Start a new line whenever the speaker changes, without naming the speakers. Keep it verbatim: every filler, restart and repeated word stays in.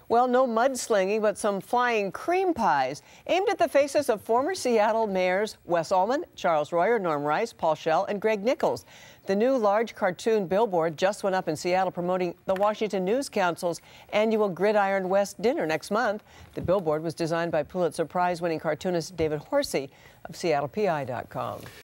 Well, no mudslinging, but some flying cream pies aimed at the faces of former Seattle mayors Wes Ullman, Charles Royer, Norm Rice, Paul Schell, and Greg Nichols. The new large cartoon billboard just went up in Seattle promoting the Washington News Council's annual Gridiron West dinner next month. The billboard was designed by Pulitzer Prize-winning cartoonist David Horsey of Seattle P I dot com.